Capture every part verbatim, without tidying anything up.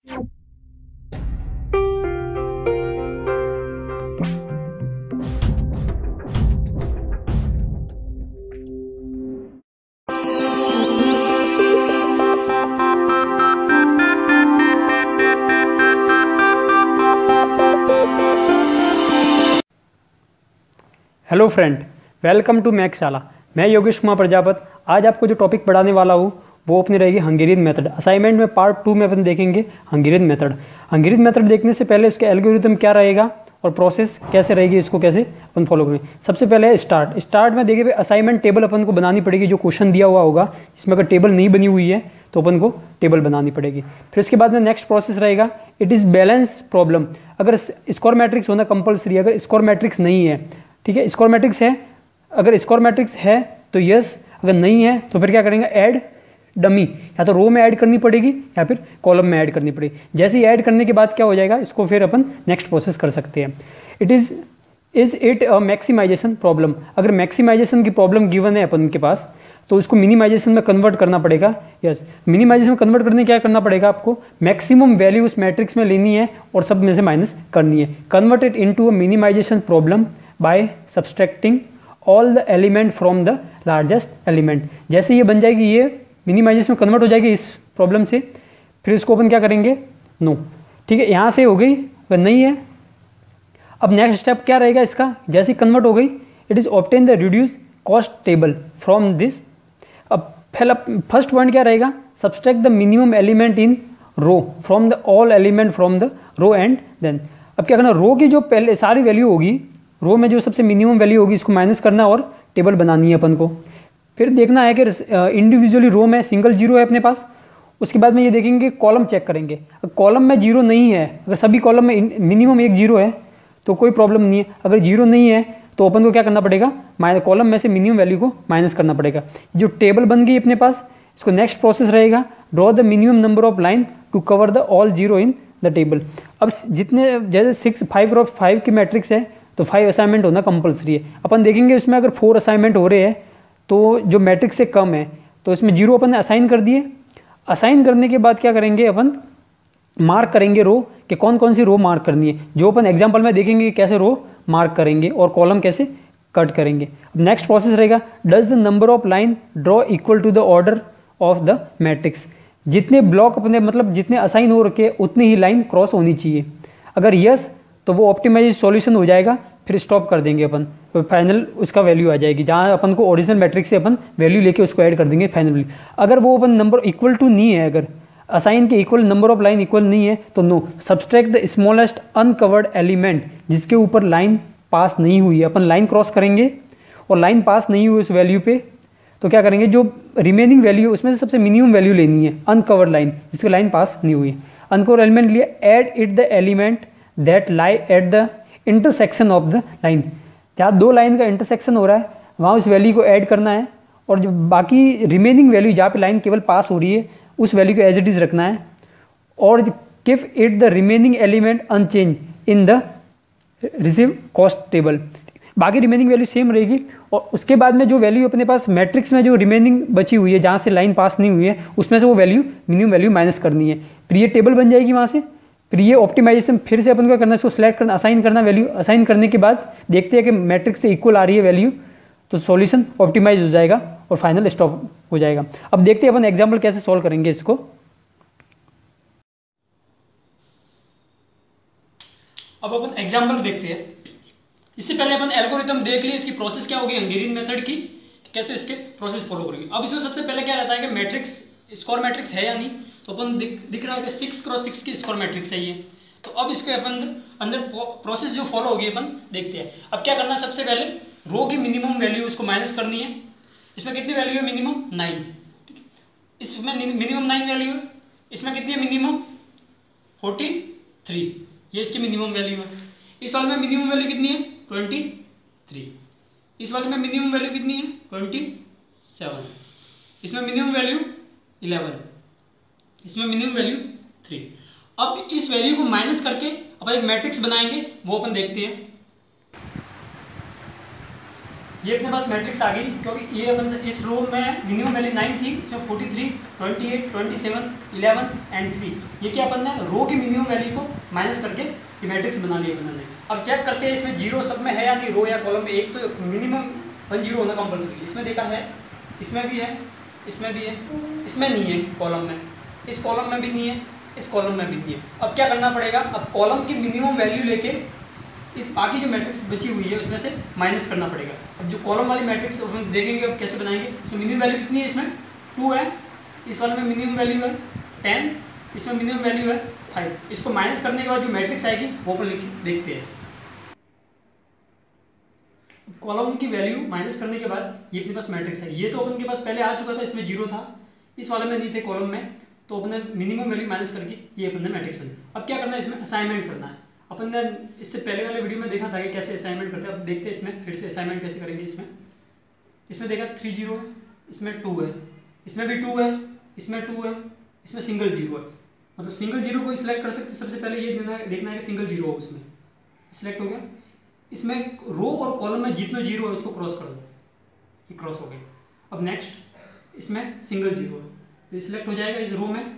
Hello friend, welcome to math शाला। मैं योगेश कुमार प्रजापत। आज आपको जो टॉपिक पढ़ाने वाला हूँ वो अपनी रहेगी हंगेरियन मेथड। असाइनमेंट में पार्ट टू में अपन देखेंगे हंगेरियन मेथड। हंगेरियन मेथड देखने से पहले उसके एल्गोरिथम क्या रहेगा और प्रोसेस कैसे रहेगी, इसको कैसे अपन फॉलो करेंगे। सबसे पहले है स्टार्ट। स्टार्ट में देखिए असाइनमेंट टेबल अपन को बनानी पड़ेगी। जो क्वेश्चन दिया हुआ होगा जिसमें अगर टेबल नहीं बनी हुई है तो अपन को टेबल बनानी पड़ेगी। फिर उसके बाद में नेक्स्ट प्रोसेस रहेगा इट इज़ बैलेंस प्रॉब्लम। अगर स्कोर मैट्रिक्स होना कंपलसरी, अगर स्कोर मैट्रिक्स नहीं है, ठीक है, स्कोर मैट्रिक्स है, अगर स्कोर मैट्रिक्स है तो यस, अगर नहीं है तो फिर क्या करेंगे, ऐड डमी, या तो रो में ऐड करनी पड़ेगी या फिर कॉलम में ऐड करनी पड़ेगी। जैसे ही ऐड करने के बाद क्या हो जाएगा, इसको फिर अपन नेक्स्ट प्रोसेस कर सकते हैं। It is is it a maximization problem. अगर मैक्सिमाइजेशन की प्रॉब्लम गिवन है अपन के पास तो इसको मिनिमाइजेशन में कन्वर्ट करना पड़ेगा। यस, मिनिमाइजेशन में कन्वर्ट करने क्या करना पड़ेगा आपको, मैक्सिमम वैल्यू उस मैट्रिक्स में लेनी है और सब में से माइनस करनी है। Convert it into a minimization problem by subtracting all the element from the largest element. जैसे ये बन जाएगी, ये मिनिमाइजेशन में कन्वर्ट हो जाएगी इस प्रॉब्लम से, फिर इसको अपन क्या करेंगे, नो, ठीक है, यहाँ से हो गई। अगर नहीं है, अब नेक्स्ट स्टेप क्या रहेगा इसका, जैसे कन्वर्ट हो गई, it is obtain the reduce cost table from this. अब पहला फर्स्ट पॉइंट क्या रहेगा, subtract the minimum element in row from the all element from the row and then. अब क्या करना, रो की जो पहले सारी वैल्यू होगी, रो में जो सबसे मिनिमम वैल्यू होगी इसको माइनस करना और टेबल बनानी है अपन को। फिर देखना है कि इंडिविजुअली रो में सिंगल जीरो है अपने पास। उसके बाद में ये देखेंगे, कॉलम चेक करेंगे। कॉलम में जीरो नहीं है, अगर सभी कॉलम में मिनिमम एक जीरो है तो कोई प्रॉब्लम नहीं है। अगर जीरो नहीं है तो अपन को क्या करना पड़ेगा, माइनस कॉलम में से मिनिमम वैल्यू को माइनस करना पड़ेगा। जो टेबल बन गई अपने पास, इसको नेक्स्ट प्रोसेस रहेगा, draw the minimum number of line to cover the all zero in the table. अब जितने जैसे सिक्स फाइव और फाइव की मैट्रिक्स है तो फाइव असाइनमेंट होना कंपलसरी है। अपन देखेंगे उसमें अगर फोर असाइनमेंट हो रहे हैं तो जो मैट्रिक्स से कम है तो इसमें जीरो अपन ने असाइन कर दिए। असाइन करने के बाद क्या करेंगे, अपन मार्क करेंगे रो कि कौन कौन सी रो मार्क करनी है। जो अपन एग्जांपल में देखेंगे कि कैसे रो मार्क करेंगे और कॉलम कैसे कट करेंगे। नेक्स्ट प्रोसेस रहेगा, does the number of line draw equal to the order of the matrix. जितने ब्लॉक अपने मतलब जितने असाइन हो रखे उतनी ही लाइन क्रॉस होनी चाहिए। अगर यस तो वो ऑप्टिमाइज सॉल्यूशन हो जाएगा, फिर स्टॉप कर देंगे अपन, तो फाइनल उसका वैल्यू आ जाएगी जहाँ अपन को ओरिजिनल मैट्रिक्स से अपन वैल्यू लेके उसको ऐड कर देंगे फाइनल वैल्यू। अगर वो अपन नंबर इक्वल टू नहीं है, अगर असाइन के equal number of line equal नहीं है तो no, subtract the smallest uncovered element जिसके ऊपर लाइन पास नहीं हुई है। अपन लाइन क्रॉस करेंगे और लाइन पास नहीं हुई उस वैल्यू पे तो क्या करेंगे, जो रिमेनिंग वैल्यू उसमें से सबसे मिनिमम वैल्यू लेनी है, अनकवर्ड लाइन जिसकी लाइन पास नहीं हुई। अनकवर्ड एलिमेंट लिए add it the element that lie at the intersection of the line. जहाँ दो लाइन का इंटरसेक्शन हो रहा है वहाँ उस वैल्यू को ऐड करना है, और जो बाकी रिमेनिंग वैल्यू जहाँ पे लाइन केवल पास हो रही है उस वैल्यू को एज इट इज रखना है, और keep it the remaining element unchange in the receive cost table. बाकी रिमेनिंग वैल्यू सेम रहेगी, और उसके बाद में जो वैल्यू अपने पास मैट्रिक्स में जो रिमेनिंग बची हुई है जहाँ से लाइन पास नहीं हुई है उसमें से वो वैल्यू मिनिमम वैल्यू माइनस करनी है। फिर ये टेबल बन जाएगी वहाँ से। फिर ये ऑप्टिमाइजेशन फिर से अपन को करना है, इसको सिलेक्ट करना, असाइन करना वैल्यू। असाइन करने के बाद देखते हैं कि मैट्रिक्स से इक्वल आ रही है वैल्यू तो सॉल्यूशन ऑप्टिमाइज हो जाएगा और फाइनल स्टॉप हो जाएगा। अब देखते हैं अपन एग्जाम्पल कैसे सॉल्व करेंगे इसको। अब अपन एग्जाम्पल देखते हैं। इससे पहले अपन एल्गोरिथम देख लिए, इसकी प्रोसेस क्या होगी हंगेरियन मेथड की, कैसे इसके प्रोसेस फॉलो करेंगे। अब इसमें सबसे पहले क्या रहता है कि मैट्रिक्स स्कोर मैट्रिक्स है या नहीं, तो अपन दिख, दिख रहा है कि सिक्स क्रॉस सिक्स की स्कोर मैट्रिक्स है ये। तो अब इसको अपन अंदर प्रोसेस जो फॉलो होगी अपन देखते हैं। अब क्या करना है, सबसे पहले रो की मिनिमम वैल्यू उसको माइनस करनी है। इसमें कितनी वैल्यू है, मिनिमम नाइन, इसमें मिनिमम नाइन वैल्यू है। इसमें कितनी है, मिनिमम फोर्टी थ्री, ये इसकी मिनिमम वैल्यू है। इस वाले में मिनिमम वैल्यू कितनी है, ट्वेंटी थ्री। इस वाले में मिनिमम वैल्यू कितनी है, ट्वेंटी सेवन। इसमें मिनिमम वैल्यू इलेवन, इसमें मिनिमम वैल्यू थ्री। अब इस वैल्यू को माइनस करके अपन एक मैट्रिक्स बनाएंगे, वो अपन देखते हैं। ये अपने पास मैट्रिक्स आ गई, क्योंकि ये अपन इस रो में मिनिमम वैल्यू नाइन थी, इसमें forty three, twenty eight, twenty seven, eleven and three. ये क्या अपन ने रो की मिनिमम वैल्यू को माइनस करके ये मैट्रिक्स बना लिया अपन ने। अब चेक करते हैं इसमें जीरो सब में है या नहीं, रो या कॉलम में। एक तो मिनिमम वन जीरो होना कंपलसरी, इसमें देखा है, इसमें भी है, इसमें भी है, इसमें नहीं है कॉलम में, इस कॉलम में भी नहीं है, इस कॉलम में भी नहीं है। अब क्या करना पड़ेगा, अब कॉलम की मिनिमम वैल्यू लेके इस बाकी जो मैट्रिक्स बची हुई है उसमें से माइनस करना पड़ेगा। अब जो कॉलम वाली मैट्रिक्स हम देखेंगे अब कैसे बनाएंगे। इसमें मिनिमम वैल्यू कितनी है, इसमें टू है, इस वाले में मिनिमम वैल्यू है टेन, इसमें मिनिमम वैल्यू है फाइव। इसको माइनस करने के बाद जो मैट्रिक्स आएगी वो अपन लिख देखते हैं। कॉलम की वैल्यू माइनस करने के बाद ये अपने पास मैट्रिक्स है। ये तो अपन के पास पहले आ चुका था, इसमें जीरो था, इस वाले में नहीं थे कॉलम में, तो अपन ने मिनिमम वैल्यू माइनस करके ये अपन ने मैट्रिक्स बनी। अब क्या करना है, इसमें असाइनमेंट करना है। अपन ने इससे पहले वाले वीडियो में देखा था कि कैसे असाइनमेंट करते हैं। अब देखते हैं इसमें फिर से असाइनमेंट कैसे करेंगे। इसमें इसमें देखा थ्री जीरो है, इसमें टू है, इसमें भी टू है, इसमें टू है, इसमें सिंगल जीरो है। मतलब सिंगल जीरो को सिलेक्ट कर सकते, सबसे पहले ये देखना देखना है कि सिंगल जीरो हो, उसमें सिलेक्ट हो गया। इसमें रो और कॉलम में जितना जीरो है उसको क्रॉस कर दो, ये क्रॉस हो गया। अब नेक्स्ट इसमें सिंगल जीरो है तो ये सिलेक्ट हो जाएगा इस रो में।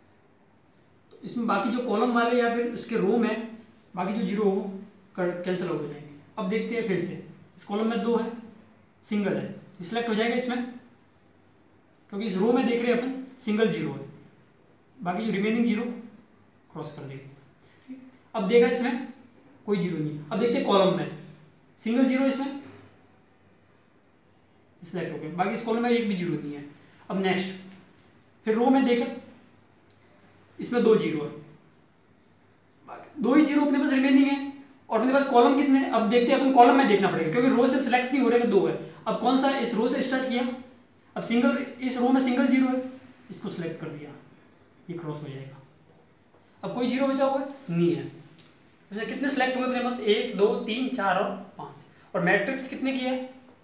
तो इसमें बाकी जो कॉलम वाले या फिर उसके रो में बाकी जो जीरो हो कैंसिल हो जाएंगे। अब देखते हैं फिर से, इस कॉलम में दो है, सिंगल है, सिलेक्ट हो जाएगा इसमें, क्योंकि इस रो में देख रहे हैं अपन सिंगल जीरो है, बाकी जो रिमेनिंग जीरो क्रॉस कर देंगे। अब देखा इसमें कोई जीरो नहीं। अब देखते हैं कॉलम में, सिंगल जीरो इसमें सिलेक्ट हो गया, बाकी इस कॉलम में एक भी जीरो नहीं है। अब नेक्स्ट फिर रो में देखा, इसमें दो जीरो है, दो ही जीरो अपने पास रिमेनिंग है, और अपने पास कॉलम कितने हैं। अब देखते हैं अपन कॉलम में देखना पड़ेगा, क्योंकि रो से सिलेक्ट नहीं हो रहा है, दो है। अब कौन सा, इस रो से स्टार्ट किया, अब सिंगल, इस रो में सिंगल जीरो है, इसको सिलेक्ट कर दिया, ये क्रॉस हो जाएगा। अब कोई जीरो बचा हुआ है नहीं है। अच्छा कितने सिलेक्ट हुए अपने पास, एक, दो, तीन, चार और पाँच। और मैट्रिक्स कितने की है,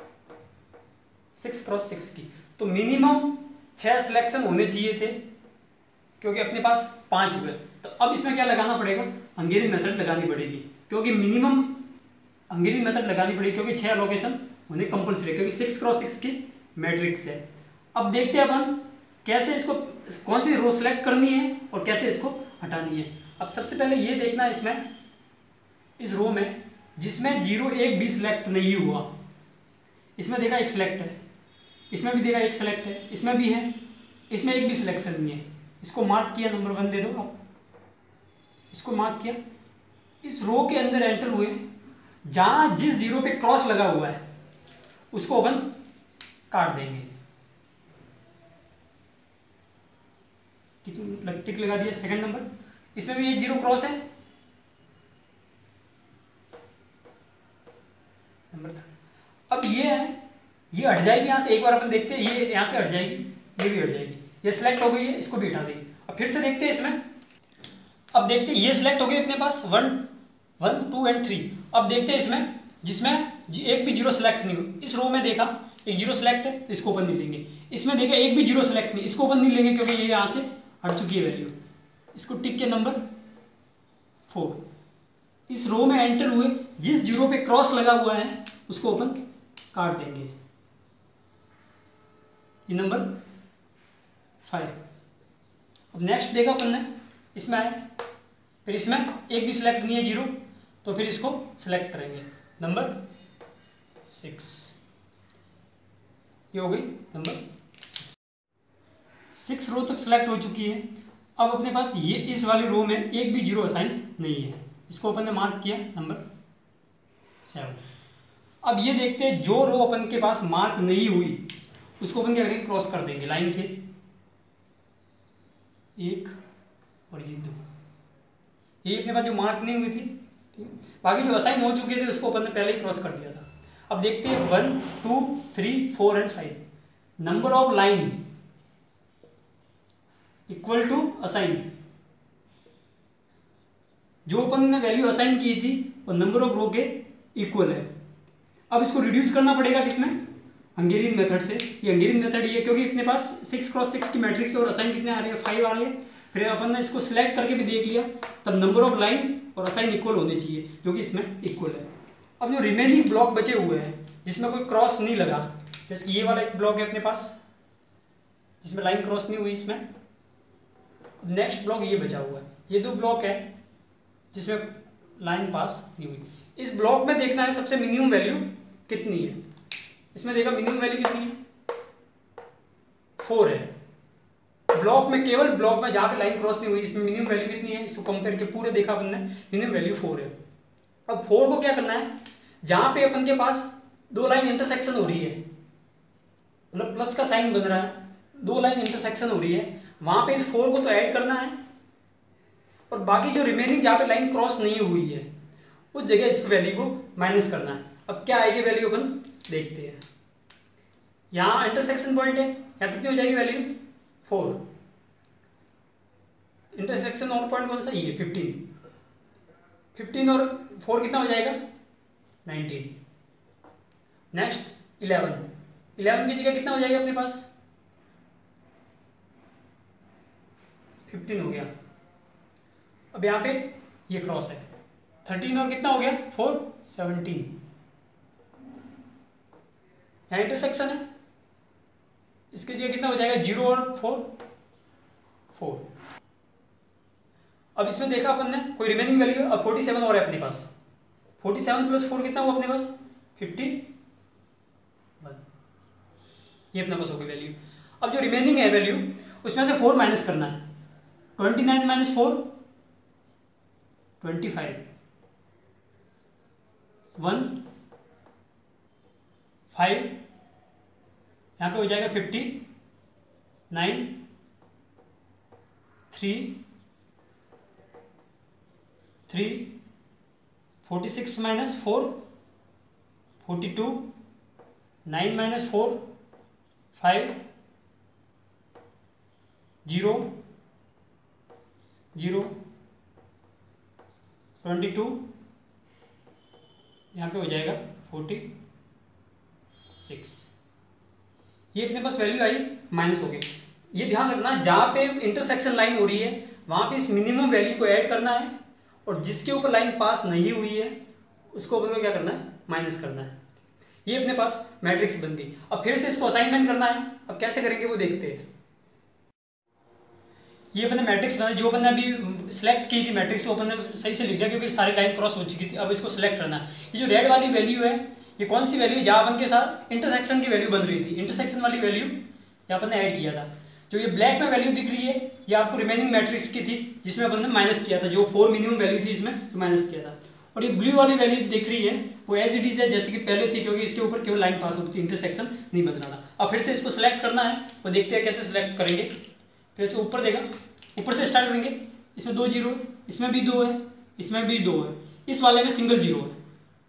सिक्स क्रॉस सिक्स की। तो मिनिमम छः सिलेक्शन होने चाहिए थे, क्योंकि अपने पास पाँच हुए। तो अब इसमें क्या लगाना पड़ेगा, हंगेरियन मेथड लगानी पड़ेगी, क्योंकि मिनिमम हंगेरियन मेथड लगानी पड़ेगी, क्योंकि छः लोकेशन होने कंपलसरी है, क्योंकि सिक्स क्रॉस सिक्स की मैट्रिक्स है। अब देखते हैं अपन कैसे इसको, कौन सी रो सेलेक्ट करनी है और कैसे इसको हटानी है। अब सबसे पहले ये देखना है इसमें, इस रो में जिसमें जीरो एक भी सिलेक्ट नहीं हुआ, इसमें देखा एक सिलेक्ट है, इसमें भी देखा एक सिलेक्ट है, इसमें भी है, इसमें एक भी सिलेक्शन नहीं है। इसको मार्क किया, नंबर वन दे दो आप, इसको मार्क किया। इस रो के अंदर एंटर हुए, जहां जिस जीरो पे क्रॉस लगा हुआ है उसको अपन काट देंगे। टिक टिक लगा दिया। सेकंड नंबर, इसमें भी एक जीरो क्रॉस है, नंबर थर्ड। अब ये है, ये हट जाएगी यहाँ से, एक बार अपन देखते हैं, ये यहाँ से हट जाएगी, ये भी हट जाएगी, ये सिलेक्ट हो गई है, इसको भी हटा देंगे। अब फिर से देखते हैं इसमें, अब देखते हैं ये सिलेक्ट हो गई अपने पास one one two and three. अब देखते हैं इसमें जिसमें एक भी जीरो सेलेक्ट नहीं हो, इस रो में देखा एक जीरो सेलेक्ट है तो इसको ओपन नहीं लेंगे। इसमें देखा एक भी जीरो सेलेक्ट नहीं, इसको ओपन नहीं लेंगे, क्योंकि ये यहाँ से हट चुकी है वैल्यू। इसको टिक के नंबर फोर, इस रो में एंटर हुए जिस जीरो पे क्रॉस लगा हुआ है उसको ओपन काट देंगे, ये नंबर फाइव। अब नेक्स्ट देखा अपन ने, इसमें आए, फिर इसमें एक भी सिलेक्ट नहीं है जीरो, तो फिर इसको सिलेक्ट करेंगे, नंबर सिक्स, ये हो गई नंबर सिक्स। रो तक सिलेक्ट हो चुकी है। अब अपने पास ये इस वाली रो में एक भी जीरो असाइन नहीं है, इसको अपन ने मार्क किया, नंबर सेवन। अब ये देखते हैं जो रो अपन के पास मार्क नहीं हुई उसको अपन क्या करेंगे, क्रॉस कर देंगे लाइन से, एक और ये दो, ये अपने पास जो मार्क नहीं हुई थी, ठीक है। बाकी जो असाइन हो चुके थे उसको अपन ने पहले ही क्रॉस कर दिया था। अब देखते हैं one two three four and five, number of line equal to assign, जो अपन ने वैल्यू असाइन की थी वो नंबर ऑफ रो के इक्वल है। अब इसको रिड्यूस करना पड़ेगा किसमें, हंगेरियन मेथड से। ये हंगेरियन मेथड ये, क्योंकि अपने पास सिक्स क्रॉस सिक्स की मैट्रिक्स और असाइन कितने आ रहे हैं, फाइव आ रहे हैं। फिर अपन ने इसको सिलेक्ट करके भी देख लिया, तब नंबर ऑफ लाइन और असाइन इक्वल होने चाहिए, जो कि इसमें इक्वल है। अब जो रिमेनिंग ब्लॉक बचे हुए हैं जिसमें कोई क्रॉस नहीं लगा, जैसे कि ये वाला एक ब्लॉक है अपने पास जिसमें लाइन क्रॉस नहीं हुई इसमें, नेक्स्ट ब्लॉक ये बचा हुआ है, ये दो ब्लॉक है जिसमें लाइन पास नहीं हुई। इस ब्लॉक में देखना है सबसे मिनिमम वैल्यू कितनी है। इसमें देखा मिनिमम वैल्यू कितनी है, फोर है। ब्लॉक में, केवल ब्लॉक में जहाँ पे लाइन क्रॉस नहीं हुई, इसमें मिनिमम वैल्यू कितनी है, इसको कंपेयर के पूरे देखा अपन ने, मिनिमम वैल्यू फोर है। अब फोर को क्या करना है, जहाँ पे अपन के पास दो लाइन इंटरसेक्शन हो रही है, मतलब प्लस का साइन बन रहा है, दो लाइन इंटरसेक्शन हो रही है, वहाँ पे इस फोर को तो ऐड करना है, और बाकी जो रिमेनिंग जहाँ पे लाइन क्रॉस नहीं हुई है उस जगह इस वैल्यू को माइनस करना है। अब क्या आएगी वैल्यू अपन देखते हैं। यहाँ इंटरसेक्शन पॉइंट है, यहाँ कितनी हो जाएगी वैल्यू, फोर। इंटरसेक्शन और पॉइंट कौन सा, ये फिफ्टीन। फिफ्टीन और फोर कितना हो जाएगा, नाइनटीन। नेक्स्ट इलेवन, इलेवन की जगह कितना हो जाएगा अपने पास, फिफ्टीन हो गया। अब यहाँ पे ये क्रॉस है, थर्टीन और कितना हो गया, फोर, सेवनटीन। यहाँ इंटरसेक्शन है, इसकी जगह कितना हो जाएगा, जीरो और फोर, फोर। अब इसमें देखा अपन ने कोई रिमेनिंग वैल्यू, अब फोर्टी सेवन और है अपने पास, फोर्टी सेवन प्लस फोर कितना हुआ अपने पास, फिफ्टी वन। ये अपने पास होगी वैल्यू। अब जो रिमेनिंग है वैल्यू उसमें से फोर माइनस करना है, twenty nine minus four, twenty five, one, five, यहाँ पे हो जाएगा fifty nine, three, three, forty six minus four, forty two, nine minus four, five, zero, zero, twenty two, यहाँ पे हो जाएगा फोर्टी सिक्स। ये अपने पास वैल्यू आई, माइनस हो गई। ये ध्यान रखना, जहाँ पे इंटरसेक्शन लाइन हो रही है वहाँ पे इस मिनिमम वैल्यू को ऐड करना है, और जिसके ऊपर लाइन पास नहीं हुई है उसको अपन को क्या करना है, माइनस करना है। ये अपने पास मैट्रिक्स बन गई। अब फिर से इसको असाइनमेंट करना है, अब कैसे करेंगे वो देखते हैं। ये अपने मैट्रिक्स बना, जो अपन ने अभी सेलेक्ट की थी मैट्रिक्स वो अपन ने सही से लिख दिया क्योंकि सारी लाइन क्रॉस हो चुकी थी। अब इसको सिलेक्ट करना है। ये जो रेड वाली वैल्यू है ये कौन सी वैल्यू है, जहाँ अपन के साथ इंटरसेक्शन की वैल्यू बन रही थी, इंटरसेक्शन वाली वैल्यू यहाँ अपन ने ऐड किया था। जो ये ब्लैक में वैल्यू दिख रही है ये आपको रिमेनिंग मैट्रिक्स की थी जिसमें अपन ने माइनस किया था, जो फोर मिनिमम वैल्यू थी इसमें जो माइनस किया था। और ये ब्लू वाली वैल्यू दिख रही है वो एज इट इज है जैसे कि पहले थी, क्योंकि इसके ऊपर केवल लाइन पास होती थी, इंटरसेक्शन नहीं बन रहा था। अब फिर से इसको सिलेक्ट करना है और देखते हैं कैसे सिलेक्ट करेंगे। फिर से ऊपर देखा, ऊपर से स्टार्ट करेंगे। इसमें दो जीरो, इसमें भी दो है, इसमें भी दो है, इस वाले में सिंगल जीरो है।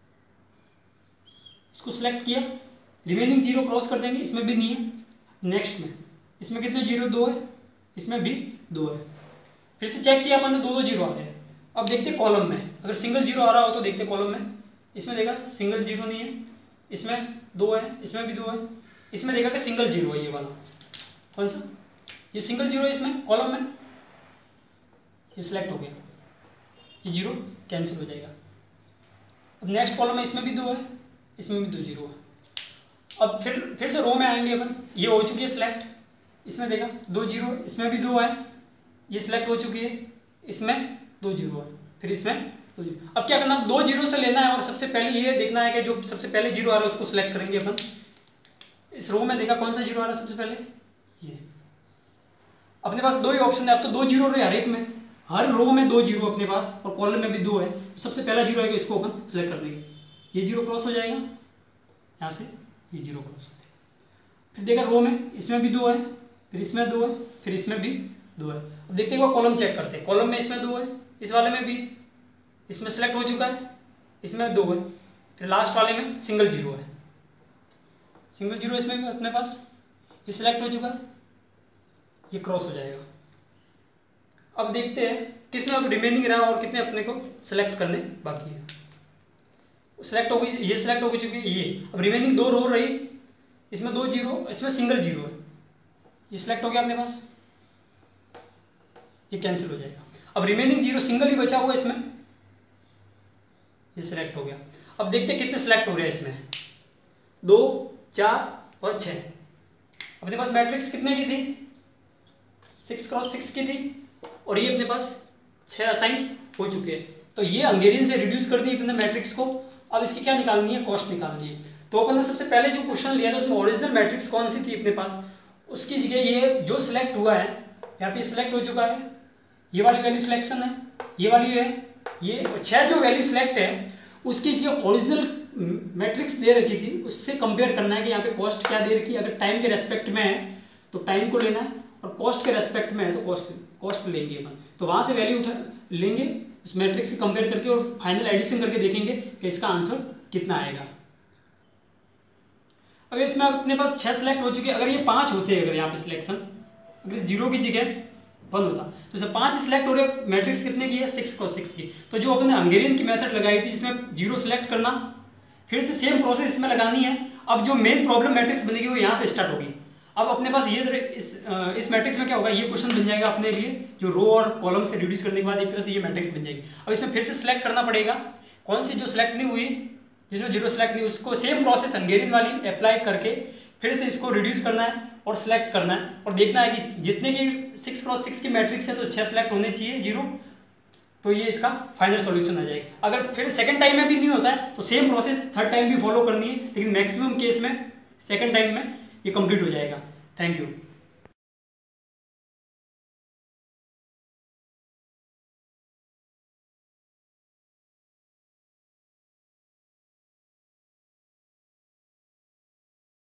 इसको सिलेक्ट किया, रिमेनिंग जीरो क्रॉस कर देंगे, इसमें भी नहीं है। नेक्स्ट में इसमें कितने जीरो, दो है, इसमें भी दो है। फिर से चेक किया अपन ने, दो दो जीरो आ गए। अब देखते कॉलम में, अगर सिंगल जीरो आ रहा हो तो देखते कॉलम में। इसमें देखा सिंगल जीरो नहीं है, इसमें दो है, इसमें भी दो है, इसमें देखा कि सिंगल जीरो है। ये वाला कौन सा, ये सिंगल जीरो है इसमें कॉलम में, ये सिलेक्ट हो गया, ये जीरो कैंसिल हो जाएगा। अब नेक्स्ट कॉलम में इसमें भी दो है, इसमें भी दो जीरो है। अब फिर फिर से रो में आएंगे अपन, ये हो चुकी है सिलेक्ट। इसमें देखा दो जीरो, इसमें भी दो है, ये सिलेक्ट हो चुकी है, इसमें दो जीरो है, फिर इसमें दो जीरो। अब क्या करना, दो जीरो से लेना है और सबसे पहले ये देखना है कि जो सबसे पहले जीरो आ रहा है उसको सिलेक्ट करेंगे अपन। इस रो में देखा कौन सा जीरो आ रहा है सबसे पहले, ये। अपने पास दो ही ऑप्शन है, अब तो दो जीरो रहे हर एक में, हर रो में दो जीरो अपने पास, और कॉलम में भी दो है। तो सबसे पहला जीरो आएगा, इसको अपन सिलेक्ट कर देंगे। ये जीरो क्रॉस हो जाएगा, यहाँ से ये जीरो क्रॉस हो जाएगा। फिर देखा रो में इसमें भी दो है, फिर इसमें दो है, फिर इसमें भी दो है। अब देखते हैं कॉलम चेक करते हैं। कॉलम में इसमें दो है, इस वाले में भी, इसमें सेलेक्ट हो चुका है, इसमें दो है, फिर लास्ट वाले में सिंगल जीरो है, सिंगल जीरो इसमें भी अपने पास, ये सिलेक्ट हो चुका है, ये क्रॉस हो जाएगा। अब देखते हैं किसमें अब रिमेनिंग रहा और कितने अपने को सिलेक्ट करने बाकी है। सिलेक्ट हो गई, ये सिलेक्ट हो चुकी है, ये। अब रिमेनिंग दो रो रही, इसमें दो जीरो, इसमें सिंगल जीरो है, ये सिलेक्ट हो गया अपने पास, ये कैंसिल हो जाएगा। अब रिमेनिंग जीरो सिंगल ही बचा हुआ है इसमें, ये सिलेक्ट हो गया। अब देखते हैं कितने सिलेक्ट हो रहे हैं इसमें, दो, चार और छः। अपने पास मैट्रिक्स कितने की थी, सिक्स क्रॉस सिक्स की थी, और ये अपने पास छः असाइन हो चुके हैं। तो ये हंगेरियन से रिड्यूस कर दी अपने मैट्रिक्स को। अब इसकी क्या निकालनी है, कॉस्ट निकालनी है। तो अपन ने सबसे पहले जो क्वेश्चन लिया था उसमें ओरिजिनल मैट्रिक्स कौन सी थी अपने पास, उसकी जगह ये जो सिलेक्ट हुआ है, यहाँ पे सिलेक्ट हो चुका है, ये वाली वैल्यू सिलेक्शन है, ये वाली है, ये छः जो वैल्यू सिलेक्ट है उसकी जगह ओरिजिनल मैट्रिक्स दे रखी थी, उससे कंपेयर करना है कि यहाँ पे कॉस्ट क्या दे रखी है। अगर टाइम के रेस्पेक्ट में है तो टाइम को लेना है, और कॉस्ट के रेस्पेक्ट में है तो कॉस्ट कॉस्ट लेंगे अपन। तो वहाँ से वैल्यू उठा लेंगे, उस मैट्रिक्स से कंपेयर करके, और फाइनल एडिशन करके देखेंगे कि इसका आंसर कितना आएगा। अगर इसमें अपने पास छः सेलेक्ट हो चुके, अगर ये पाँच होते हैं, अगर यहाँ पे सिलेक्शन अगर जीरो की जगह वन होता, तो इसमें पाँच सिलेक्ट हो रहे, मैट्रिक्स कितने की है, सिक्स क्रॉस सिक्स की। तो जो अपने हंगेरियन की मेथड लगाई थी जिसमें जीरो सेलेक्ट करना, फिर से सेम प्रोसेस इसमें लगानी है। अब जो मेन प्रॉब्लम मैट्रिक्स बनेगी वो यहाँ से स्टार्ट होगी। अब अपने पास ये इस इस मैट्रिक्स में क्या होगा, ये क्वेश्चन बन जाएगा अपने लिए, जो रो और कॉलम से रिड्यूस करने के बाद एक तरह से ये मैट्रिक्स बन जाएगी। अब इसमें फिर से सिलेक्ट करना पड़ेगा, कौन सी जो सिलेक्ट नहीं हुई, जिसमें जीरो सेलेक्ट नहीं, उसको सेम प्रोसेस हंगेरियन वाली अप्लाई करके फिर से इसको रिड्यूस करना है और सिलेक्ट करना है, और देखना है कि जितने की सिक्स क्रॉस सिक्स की मैट्रिक्स है तो छः सेलेक्ट होने चाहिए, जीरो, तो ये इसका फाइनल सॉल्यूशन आ जाएगा। अगर फिर सेकंड टाइम में भी नहीं होता है तो सेम प्रोसेस थर्ड टाइम भी फॉलो करनी है, लेकिन मैक्सिमम केस में सेकंड टाइम में ये कंप्लीट हो जाएगा। Thank you.